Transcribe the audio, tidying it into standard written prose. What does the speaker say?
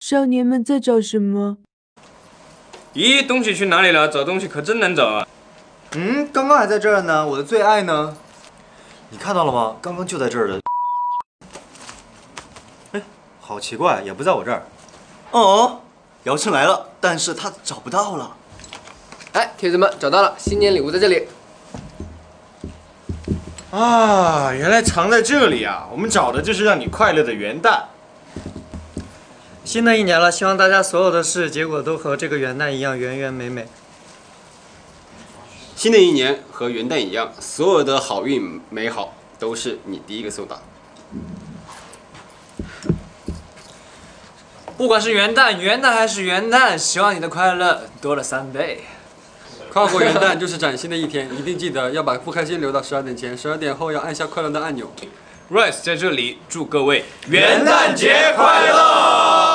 少年们在找什么？ 咦，东西去哪里了？找东西可真难找啊！ 刚刚还在这儿呢，我的最爱呢。你看到了吗？刚刚就在这儿的。哎，好奇怪，也不在我这儿。哦，姚晨来了，但是他找不到了。 哎，铁子们找到了，新年礼物在这里。 啊，原来藏在这里啊！我们找的就是让你快乐的元旦。 新的一年了，希望大家所有的事结果都和这个元旦一样圆圆美美。 新的一年和元旦一样，所有的好运美好都是你第一个收到。 不管是元旦还是元旦，希望你的快乐多了3倍。 跨过元旦就是崭新的一天，一定记得要把不开心留到12点前，12点后要按下快乐的按钮。 Rice 在这里祝各位元旦节快乐！